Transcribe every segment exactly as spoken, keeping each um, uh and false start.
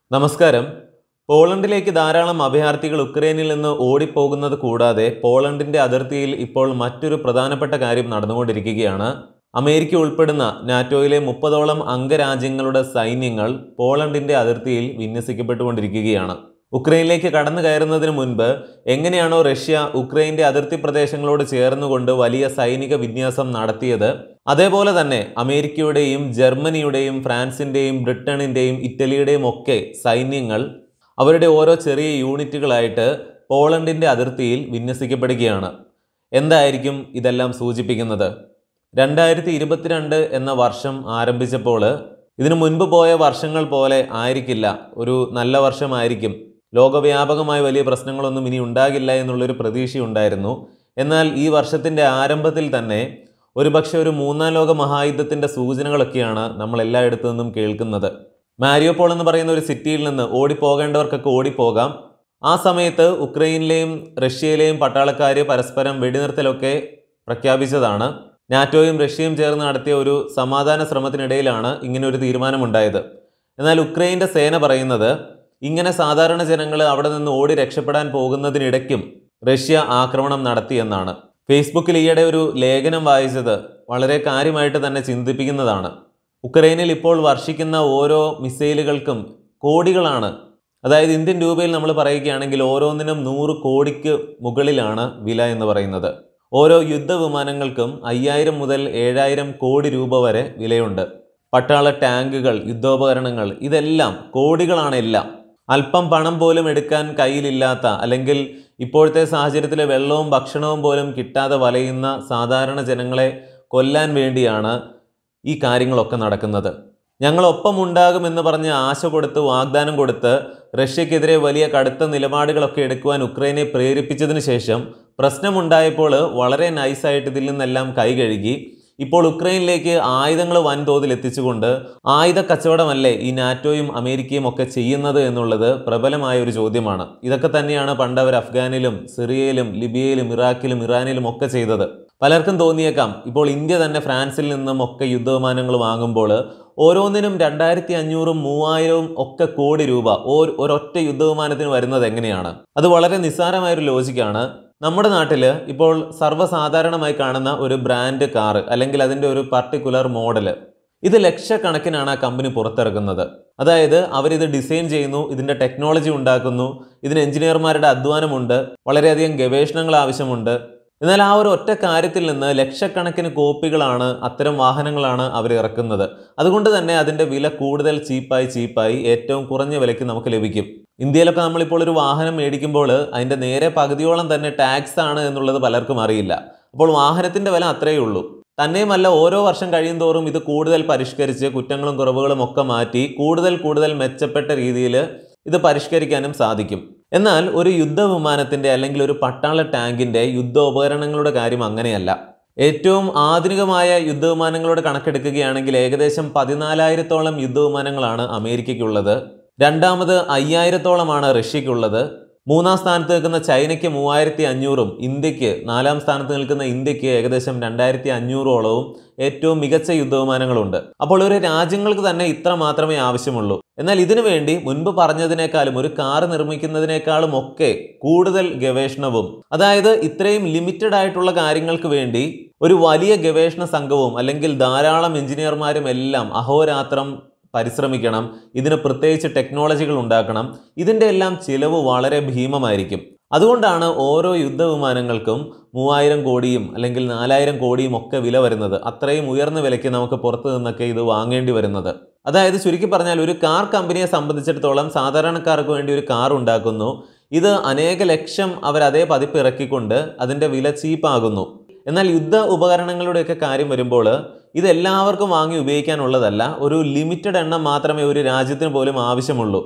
നമസ്കാരം. പോളണ്ടിലേക്ക് ധാരാളം അഭയാർത്ഥികൾ ഉക്രൈനിൽ നിന്ന് ഓടിപ്പോകുന്നത് കൂടാതെ പോളണ്ടിന്റെ അതിർത്തിയിൽ ഇപ്പോൾ മറ്റൊരു പ്രധാനപ്പെട്ട കാര്യം നടന്നുകൊണ്ടിരിക്കുകയാണ്. അമേരിക്ക ഉൾപ്പെടുന്ന നാറ്റോയിലെ മുപ്പതോളം അംഗരാജ്യങ്ങളുടെ സൈന്യങ്ങൾ പോളണ്ടിന്റെ അതിർത്തിയിൽ വിന്യസിക്കപ്പെട്ടുകൊണ്ടിരിക്കുകയാണ്. ഉക്രൈനിലേക്ക് കടന്നു കയറുന്നതിന് മുൻപ് എങ്ങനെയാണോ റഷ്യ ഉക്രൈന്റെ അതിർത്തി പ്രദേശങ്ങളോട് ചേർന്നുകൊണ്ട് വലിയ സൈനിക വിന്യാസം നടത്തിയത്, അതേപോലെ തന്നെ അമേരിക്കയുടെയും ജർമ്മനിയുടെയും ഫ്രാൻസിന്റെയും ബ്രിട്ടനിന്റെയും ഇറ്റലിയുടെയും ഒക്കെ സൈന്യങ്ങൾ അവരുടെ ഓരോ ചെറിയ യൂണിറ്റുകളായിട്ട് പോളണ്ടിന്റെ അതിർത്തിയിൽ വിന്യസിക്കപ്പെടുകയാണ്. എന്തായിരിക്കും ഇതെല്ലാം സൂചിപ്പിക്കുന്നത്? രണ്ടായിരത്തി ഇരുപത്തിരണ്ട് എന്ന വർഷം ആരംഭിച്ചപ്പോൾ ഇതിനു മുൻപ് പോയ വർഷങ്ങൾ പോലെ ആയിരിക്കില്ല, ഒരു നല്ല വർഷമായിരിക്കും, ലോകവ്യാപകമായ വലിയ പ്രശ്നങ്ങളൊന്നും ഇനി ഉണ്ടാകില്ല എന്നുള്ളൊരു പ്രതീക്ഷയുണ്ടായിരുന്നു. എന്നാൽ ഈ വർഷത്തിൻ്റെ ആരംഭത്തിൽ തന്നെ ഒരുപക്ഷെ ഒരു മൂന്നാം ലോക മഹായുദ്ധത്തിൻ്റെ സൂചനകളൊക്കെയാണ് നമ്മൾ എല്ലായിടത്തു നിന്നും കേൾക്കുന്നത്. മാരിയോപോൾ എന്ന് പറയുന്ന ഒരു സിറ്റിയിൽ നിന്ന് ഓടിപ്പോകേണ്ടവർക്കൊക്കെ ഓടിപ്പോകാം. ആ സമയത്ത് ഉക്രൈനിലെയും റഷ്യയിലെയും പട്ടാളക്കാർ പരസ്പരം വെടിനിർത്തലൊക്കെ പ്രഖ്യാപിച്ചതാണ്. നാറ്റോയും റഷ്യയും ചേർന്ന് നടത്തിയ ഒരു സമാധാന ശ്രമത്തിനിടയിലാണ് ഇങ്ങനെ ഒരു തീരുമാനമുണ്ടായത്. എന്നാൽ ഉക്രൈൻ്റെ സേന പറയുന്നത് ഇങ്ങനെ സാധാരണ ജനങ്ങൾ അവിടെ നിന്ന് ഓടി രക്ഷപ്പെടാൻ പോകുന്നതിനിടയ്ക്കും റഷ്യ ആക്രമണം നടത്തിയെന്നാണ്. ഫേസ്ബുക്കിൽ ഈയിടെ ഒരു ലേഖനം വായിച്ചത് വളരെ കാര്യമായിട്ട് തന്നെ ചിന്തിപ്പിക്കുന്നതാണ്. ഉക്രൈനിൽ ഇപ്പോൾ വർഷിക്കുന്ന ഓരോ മിസൈലുകൾക്കും കോടികളാണ്, അതായത് ഇന്ത്യൻ രൂപയിൽ നമ്മൾ പറയുകയാണെങ്കിൽ ഓരോന്നിനും നൂറ് കോടിക്ക് മുകളിലാണ് വില എന്ന് പറയുന്നത്. ഓരോ യുദ്ധവിമാനങ്ങൾക്കും അയ്യായിരം മുതൽ ഏഴായിരം കോടി രൂപ വരെ വിലയുണ്ട്. പട്ടാള ടാങ്കുകൾ, യുദ്ധോപകരണങ്ങൾ, ഇതെല്ലാം കോടികളാണ് എല്ലാം. അല്പം പണം പോലും എടുക്കാൻ കയ്യിലില്ലാത്ത, അല്ലെങ്കിൽ ഇപ്പോഴത്തെ സാഹചര്യത്തിലെ വെള്ളവും ഭക്ഷണവും പോലും കിട്ടാതെ വലയുന്ന സാധാരണ ജനങ്ങളെ കൊല്ലാൻ വേണ്ടിയാണ് ഈ കാര്യങ്ങളൊക്കെ നടക്കുന്നത്. ഞങ്ങളൊപ്പം ഉണ്ടാകുമെന്ന് പറഞ്ഞ് ആശ കൊടുത്ത് വാഗ്ദാനം കൊടുത്ത് റഷ്യക്കെതിരെ വലിയ കടുത്ത നിലപാടുകളൊക്കെ എടുക്കുവാൻ ഉക്രൈനെ പ്രേരിപ്പിച്ചതിന് ശേഷം പ്രശ്നമുണ്ടായപ്പോൾ വളരെ നൈസായിട്ട് ഇതിൽ നിന്നെല്ലാം കൈ കഴുകി ഇപ്പോൾ ഉക്രൈനിലേക്ക് ആയുധങ്ങൾ വൻതോതിൽ എത്തിച്ചുകൊണ്ട് ആയുധ കച്ചവടമല്ലേ ഈ നാറ്റോയും അമേരിക്കയും ഒക്കെ ചെയ്യുന്നത് എന്നുള്ളത് പ്രബലമായ ഒരു ചോദ്യമാണ്. ഇതൊക്കെ തന്നെയാണ് പണ്ട് അവർ അഫ്ഗാനിലും സിറിയയിലും ലിബിയയിലും ഇറാഖിലും ഇറാനിലും ഒക്കെ ചെയ്തത്. പലർക്കും തോന്നിയേക്കാം ഇപ്പോൾ ഇന്ത്യ തന്നെ ഫ്രാൻസിൽ നിന്നും ഒക്കെ യുദ്ധവിമാനങ്ങൾ വാങ്ങുമ്പോൾ ഓരോന്നിനും രണ്ടായിരത്തി അഞ്ഞൂറും മൂവായിരവും ഒക്കെ കോടി രൂപ ഒരൊറ്റ യുദ്ധവിമാനത്തിന് വരുന്നത് എങ്ങനെയാണ്? അത് വളരെ നിസ്സാരമായൊരു ലോജിക്കാണ്. നമ്മുടെ നാട്ടിൽ ഇപ്പോൾ സർവ്വസാധാരണമായി കാണുന്ന ഒരു ബ്രാൻഡ് കാറ് അല്ലെങ്കിൽ അതിൻ്റെ ഒരു പർട്ടിക്കുലർ മോഡല്, ഇത് ലക്ഷക്കണക്കിനാണ് ആ കമ്പനി പുറത്തിറക്കുന്നത്. അതായത് അവരിത് ഡിസൈൻ ചെയ്യുന്നു, ഇതിൻ്റെ ടെക്നോളജി ഉണ്ടാക്കുന്നു, ഇതിന് എഞ്ചിനീയർമാരുടെ അധ്വാനമുണ്ട്, വളരെയധികം ഗവേഷണങ്ങൾ ആവശ്യമുണ്ട്. എന്നാൽ ആ ഒരു ഒറ്റ കാര്യത്തിൽ നിന്ന് ലക്ഷക്കണക്കിന് കോപ്പികളാണ്, അത്തരം വാഹനങ്ങളാണ് അവർ ഇറക്കുന്നത്. അതുകൊണ്ട് തന്നെ അതിൻ്റെ വില കൂടുതൽ ചീപ്പായി ചീപ്പായി ഏറ്റവും കുറഞ്ഞ വിലയ്ക്ക് നമുക്ക് ലഭിക്കും. ഇന്ത്യയിലൊക്കെ നമ്മളിപ്പോൾ ഒരു വാഹനം മേടിക്കുമ്പോൾ അതിൻ്റെ നേരെ പകുതിയോളം തന്നെ ടാക്സ് ആണ് എന്നുള്ളത് പലർക്കും അറിയില്ല. അപ്പോൾ വാഹനത്തിൻ്റെ വില അത്രയേ ഉള്ളൂ. തന്നെയുമല്ല, ഓരോ വർഷം കഴിയും തോറും ഇത് കൂടുതൽ പരിഷ്കരിച്ച് കുറ്റങ്ങളും കുറവുകളും ഒക്കെ മാറ്റി കൂടുതൽ കൂടുതൽ മെച്ചപ്പെട്ട രീതിയിൽ ഇത് പരിഷ്കരിക്കാനും സാധിക്കും. എന്നാൽ ഒരു യുദ്ധവിമാനത്തിൻ്റെ അല്ലെങ്കിൽ ഒരു പട്ടാള ടാങ്കിൻ്റെ യുദ്ധോപകരണങ്ങളുടെ കാര്യം അങ്ങനെയല്ല. ഏറ്റവും ആധുനികമായ യുദ്ധവിമാനങ്ങളുടെ കണക്കെടുക്കുകയാണെങ്കിൽ ഏകദേശം പതിനാലായിരത്തോളം യുദ്ധവിമാനങ്ങളാണ് അമേരിക്കയ്ക്കുള്ളത്. രണ്ടാമത് അയ്യായിരത്തോളമാണ് റഷ്യയ്ക്കുള്ളത്. മൂന്നാം സ്ഥാനത്ത് നിൽക്കുന്ന ചൈനയ്ക്ക് മൂവായിരത്തി അഞ്ഞൂറും ഇന്ത്യക്ക് നാലാം സ്ഥാനത്ത് നിൽക്കുന്ന ഇന്ത്യക്ക് ഏകദേശം രണ്ടായിരത്തി അഞ്ഞൂറോളവും ഏറ്റവും മികച്ച യുദ്ധവിമാനങ്ങളുണ്ട്. അപ്പോൾ ഒരു രാജ്യങ്ങൾക്ക് തന്നെ ഇത്ര മാത്രമേ ആവശ്യമുള്ളൂ. എന്നാൽ ഇതിനു വേണ്ടി മുൻപ് പറഞ്ഞതിനേക്കാളും ഒരു കാർ നിർമ്മിക്കുന്നതിനേക്കാളും ഒക്കെ കൂടുതൽ ഗവേഷണവും, അതായത് ഇത്രയും ലിമിറ്റഡ് ആയിട്ടുള്ള കാര്യങ്ങൾക്ക് വേണ്ടി ഒരു വലിയ ഗവേഷണ സംഘവും അല്ലെങ്കിൽ ധാരാളം എഞ്ചിനീയർമാരും എല്ലാം അഹോരാത്രം പരിശ്രമിക്കണം. ഇതിന് പ്രത്യേകിച്ച് ടെക്നോളജികൾ ഉണ്ടാക്കണം. ഇതിൻ്റെ എല്ലാം ചിലവ് വളരെ ഭീമമായിരിക്കും. അതുകൊണ്ടാണ് ഓരോ യുദ്ധവിമാനങ്ങൾക്കും മൂവായിരം കോടിയും അല്ലെങ്കിൽ നാലായിരം കോടിയും ഒക്കെ വില വരുന്നത്. അത്രയും ഉയർന്ന വിലയ്ക്ക് നമുക്ക് പുറത്തു നിന്നൊക്കെ ഇത് വാങ്ങേണ്ടി വരുന്നത്. അതായത് ചുരുക്കി പറഞ്ഞാൽ ഒരു കാർ കമ്പനിയെ സംബന്ധിച്ചിടത്തോളം സാധാരണക്കാർക്ക് വേണ്ടി ഒരു കാർ ഉണ്ടാക്കുന്നു. ഇത് അനേക ലക്ഷം അവർ അതേ പതിപ്പ് ഇറക്കിക്കൊണ്ട് അതിൻ്റെ വില ചീപ്പാകുന്നു. എന്നാൽ യുദ്ധ ഉപകരണങ്ങളുടെയൊക്കെ കാര്യം വരുമ്പോൾ ഇതെല്ലാവർക്കും വാങ്ങി ഉപയോഗിക്കാനുള്ളതല്ല. ഒരു ലിമിറ്റഡ് എണ്ണം മാത്രമേ ഒരു രാജ്യത്തിന് പോലും ആവശ്യമുള്ളൂ.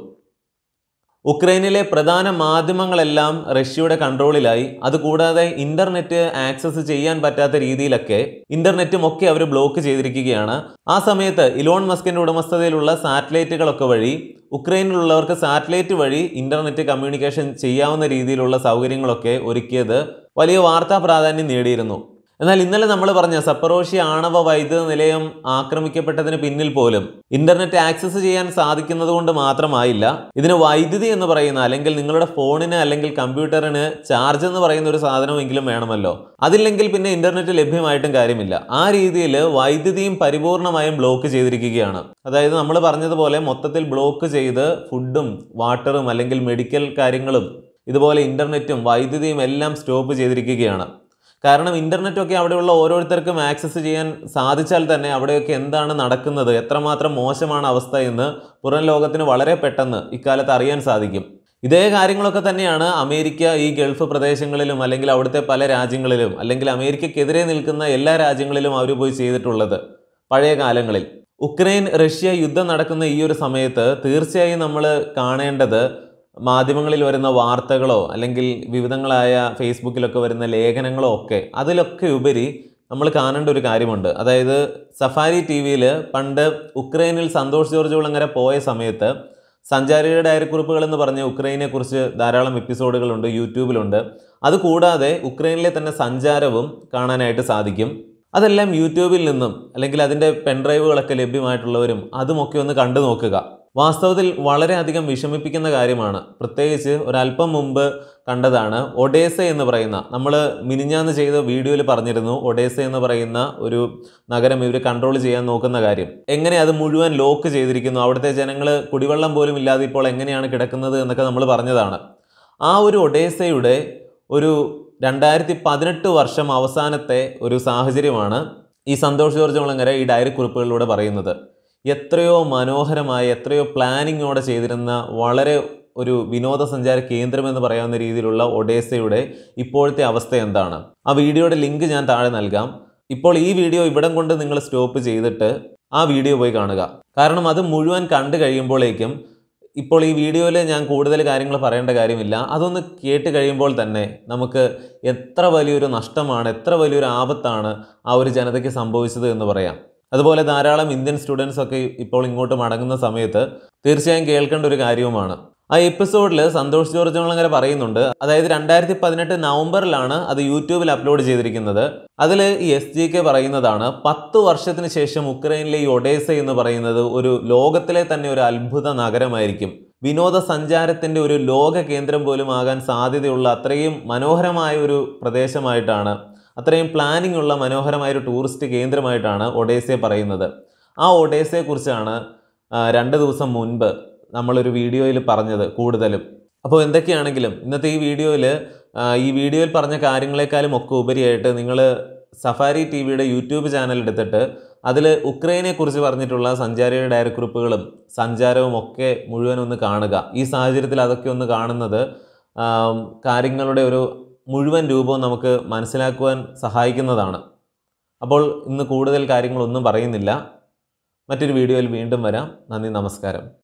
ഉക്രൈനിലെ പ്രധാന മാധ്യമങ്ങളെല്ലാം റഷ്യയുടെ കൺട്രോളിലായി. അതുകൂടാതെ ഇന്റർനെറ്റ് ആക്സസ് ചെയ്യാൻ പറ്റാത്ത രീതിയിലൊക്കെ ഇന്റർനെറ്റും ഒക്കെ അവർ ബ്ലോക്ക് ചെയ്തിരിക്കുകയാണ്. ആ സമയത്ത് ഇലോൺ മസ്കിന്റെ ഉടമസ്ഥതയിലുള്ള സാറ്റലൈറ്റുകളൊക്കെ വഴി ഉക്രൈനിലുള്ളവർക്ക് സാറ്റലൈറ്റ് വഴി ഇന്റർനെറ്റ് കമ്മ്യൂണിക്കേഷൻ ചെയ്യാവുന്ന രീതിയിലുള്ള സൗകര്യങ്ങളൊക്കെ ഒരുക്കിയത് വലിയ വാർത്താ പ്രാധാന്യം നേടിയിരുന്നു. എന്നാൽ ഇന്നലെ നമ്മൾ പറഞ്ഞ സപ്പറോഷ്യ ആണവ വൈദ്യുത നിലയം ആക്രമിക്കപ്പെട്ടതിന് പിന്നിൽ പോലും ഇന്റർനെറ്റ് ആക്സസ് ചെയ്യാൻ സാധിക്കുന്നത് കൊണ്ട് മാത്രമായില്ല. ഇതിന് വൈദ്യുതി എന്ന് പറയുന്ന, അല്ലെങ്കിൽ നിങ്ങളുടെ ഫോണിന് അല്ലെങ്കിൽ കമ്പ്യൂട്ടറിന് ചാർജ് എന്ന് പറയുന്ന ഒരു സാധനമെങ്കിലും വേണമല്ലോ. അതില്ലെങ്കിൽ പിന്നെ ഇന്റർനെറ്റ് ലഭ്യമായിട്ടും കാര്യമില്ല. ആ രീതിയിൽ വൈദ്യുതിയും പരിപൂർണമായും ബ്ലോക്ക് ചെയ്തിരിക്കുകയാണ്. അതായത് നമ്മൾ പറഞ്ഞതുപോലെ മൊത്തത്തിൽ ബ്ലോക്ക് ചെയ്ത് ഫുഡും വാട്ടറും അല്ലെങ്കിൽ മെഡിക്കൽ കാര്യങ്ങളും ഇതുപോലെ ഇന്റർനെറ്റും വൈദ്യുതിയും എല്ലാം സ്റ്റോപ്പ് ചെയ്തിരിക്കുകയാണ്. കാരണം ഇൻ്റർനെറ്റൊക്കെ അവിടെയുള്ള ഓരോരുത്തർക്കും ആക്സസ് ചെയ്യാൻ സാധിച്ചാൽ തന്നെ അവിടെയൊക്കെ എന്താണ് നടക്കുന്നത്, എത്രമാത്രം മോശമാണ് അവസ്ഥ എന്ന് പുറം ലോകത്തിന് വളരെ പെട്ടെന്ന് ഇക്കാലത്ത് അറിയാൻ സാധിക്കും. ഇതേ കാര്യങ്ങളൊക്കെ തന്നെയാണ് അമേരിക്ക ഈ ഗൾഫ് പ്രദേശങ്ങളിലും അല്ലെങ്കിൽ അവിടുത്തെ പല രാജ്യങ്ങളിലും അല്ലെങ്കിൽ അമേരിക്കക്കെതിരെ നിൽക്കുന്ന എല്ലാ രാജ്യങ്ങളിലും അവർ പോയി ചെയ്തിട്ടുള്ളത് പഴയ കാലങ്ങളിൽ. ഉക്രൈൻ റഷ്യ യുദ്ധം നടക്കുന്ന ഈ ഒരു സമയത്ത് തീർച്ചയായും നമ്മൾ കാണേണ്ടത് മാധ്യമങ്ങളിൽ വരുന്ന വാർത്തകളോ അല്ലെങ്കിൽ വിവിധങ്ങളായ ഫേസ്ബുക്കിലൊക്കെ വരുന്ന ലേഖനങ്ങളോ ഒക്കെ അതിലൊക്കെ ഉപരി നമ്മൾ കാണേണ്ട ഒരു കാര്യമുണ്ട്. അതായത് സഫാരി ടി വിയിൽ പണ്ട് ഉക്രൈനിൽ സന്തോഷ് ജോർജ് കുളങ്ങര പോയ സമയത്ത് സഞ്ചാരിയുടെ ഡയറിക്കുറിപ്പുകൾ എന്ന് പറഞ്ഞ ഉക്രൈനെ കുറിച്ച് ധാരാളം എപ്പിസോഡുകളുണ്ട്, യൂട്യൂബിലുണ്ട്. അതുകൂടാതെ ഉക്രൈനിലെ തന്നെ സഞ്ചാരവും കാണാനായിട്ട് സാധിക്കും. അതെല്ലാം യൂട്യൂബിൽ നിന്നും അല്ലെങ്കിൽ അതിൻ്റെ പെൻഡ്രൈവുകളൊക്കെ ലഭ്യമായിട്ടുള്ളവരും അതുമൊക്കെ ഒന്ന് കണ്ടു നോക്കുക. വാസ്തവത്തിൽ വളരെയധികം വിഷമിപ്പിക്കുന്ന കാര്യമാണ്. പ്രത്യേകിച്ച് ഒരല്പം മുമ്പ് കണ്ടതാണ് ഒഡേസ എന്ന് പറയുന്ന, നമ്മൾ മിനിഞ്ഞാന്ന് ചെയ്ത വീഡിയോയിൽ പറഞ്ഞിരുന്നു ഒഡേസ എന്ന് പറയുന്ന ഒരു നഗരം ഇവർ കൺട്രോൾ ചെയ്യാൻ നോക്കുന്ന കാര്യം. എങ്ങനെ അത് മുഴുവൻ ലോക്ക് ചെയ്തിരിക്കുന്നു, അവിടുത്തെ ജനങ്ങൾ കുടിവെള്ളം പോലും ഇല്ലാതെ ഇപ്പോൾ എങ്ങനെയാണ് കിടക്കുന്നത് എന്നൊക്കെ നമ്മൾ പറഞ്ഞതാണ്. ആ ഒരു ഒഡേസയുടെ ഒരു രണ്ടായിരത്തി പതിനെട്ട് വർഷം അവസാനത്തെ ഒരു സാഹചര്യമാണ് ഈ സന്തോഷ് ജോർജ് കുളങ്ങര ഈ ഡയറി കുറിപ്പുകളിലൂടെ പറയുന്നത്. എത്രയോ മനോഹരമായ, എത്രയോ പ്ലാനിങ്ങോടെ ചെയ്തിരുന്ന വളരെ ഒരു വിനോദസഞ്ചാര കേന്ദ്രമെന്ന് പറയാവുന്ന രീതിയിലുള്ള ഒഡേസയുടെ ഇപ്പോഴത്തെ അവസ്ഥ എന്താണ്? ആ വീഡിയോയുടെ ലിങ്ക് ഞാൻ താഴെ നൽകാം. ഇപ്പോൾ ഈ വീഡിയോ ഇവിടം കൊണ്ട് നിങ്ങൾ സ്റ്റോപ്പ് ചെയ്തിട്ട് ആ വീഡിയോ പോയി കാണുക. കാരണം അത് മുഴുവൻ കണ്ടു കഴിയുമ്പോഴേക്കും, ഇപ്പോൾ ഈ വീഡിയോയിൽ ഞാൻ കൂടുതൽ കാര്യങ്ങൾ പറയേണ്ട കാര്യമില്ല, അതൊന്ന് കേട്ട് കഴിയുമ്പോൾ തന്നെ നമുക്ക് എത്ര വലിയൊരു നഷ്ടമാണ്, എത്ര വലിയൊരു ആപത്താണ് ആ ഒരു ജനതയ്ക്ക് സംഭവിച്ചത് എന്ന് പറയാം. അതുപോലെ ധാരാളം ഇന്ത്യൻ സ്റ്റുഡൻസ് ഒക്കെ ഇപ്പോൾ ഇങ്ങോട്ട് മടങ്ങുന്ന സമയത്ത് തീർച്ചയായും കേൾക്കേണ്ട ഒരു കാര്യവുമാണ്. ആ എപ്പിസോഡിൽ സന്തോഷ് ജോർജ് കുളങ്ങര പറയുന്നുണ്ട്, അതായത് രണ്ടായിരത്തി പതിനെട്ട് നവംബറിലാണ് അത് യൂട്യൂബിൽ അപ്ലോഡ് ചെയ്തിരിക്കുന്നത്. അതിൽ ഈ എസ് ജി കെ പറയുന്നതാണ്, പത്ത് വർഷത്തിന് ശേഷം ഉക്രൈനിലെ ഈ ഒഡേസ എന്ന് പറയുന്നത് ഒരു ലോകത്തിലെ തന്നെ ഒരു അത്ഭുത നഗരമായിരിക്കും. വിനോദസഞ്ചാരത്തിൻ്റെ ഒരു ലോക കേന്ദ്രം പോലും ആകാൻ സാധ്യതയുള്ള അത്രയും മനോഹരമായ ഒരു പ്രദേശമായിട്ടാണ്, അത്രയും പ്ലാനിംഗ് ഉള്ള മനോഹരമായൊരു ടൂറിസ്റ്റ് കേന്ദ്രമായിട്ടാണ് ഒഡേസയെ പറയുന്നത്. ആ ഒഡേസയെക്കുറിച്ചാണ് രണ്ട് ദിവസം മുൻപ് നമ്മളൊരു വീഡിയോയിൽ പറഞ്ഞത് കൂടുതലും. അപ്പോൾ എന്തൊക്കെയാണെങ്കിലും ഇന്നത്തെ ഈ വീഡിയോയിൽ ഈ വീഡിയോയിൽ പറഞ്ഞ കാര്യങ്ങളെക്കാളും ഒക്കെ ഉപരിയായിട്ട് നിങ്ങൾ സഫാരി ടി വിയുടെ യൂട്യൂബ് ചാനൽ എടുത്തിട്ട് അതിൽ ഉക്രൈനെക്കുറിച്ച് പറഞ്ഞിട്ടുള്ള സഞ്ചാരിയുടെ ഡയറിക്കുറിപ്പുകളും സഞ്ചാരവും ഒക്കെ മുഴുവൻ ഒന്ന് കാണുക. ഈ സാഹചര്യത്തിൽ അതൊക്കെ ഒന്ന് കാണുന്നത് കാര്യങ്ങളുടെ ഒരു മുഴുവൻ രൂപവും നമുക്ക് മനസ്സിലാക്കുവാൻ സഹായിക്കുന്നതാണ്. അപ്പോൾ ഇന്ന് കൂടുതൽ കാര്യങ്ങളൊന്നും പറയുന്നില്ല. മറ്റൊരു വീഡിയോയിൽ വീണ്ടും വരാം. നന്ദി, നമസ്കാരം.